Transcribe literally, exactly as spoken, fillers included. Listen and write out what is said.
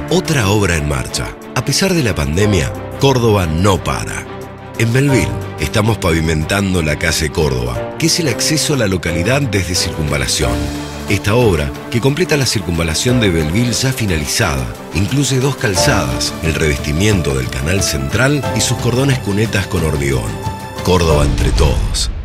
Otra obra en marcha. A pesar de la pandemia, Córdoba no para. En Belville estamos pavimentando la calle Córdoba, que es el acceso a la localidad desde Circunvalación. Esta obra, que completa la circunvalación de Belville ya finalizada, incluye dos calzadas, el revestimiento del canal central y sus cordones cunetas con hormigón. Córdoba entre todos.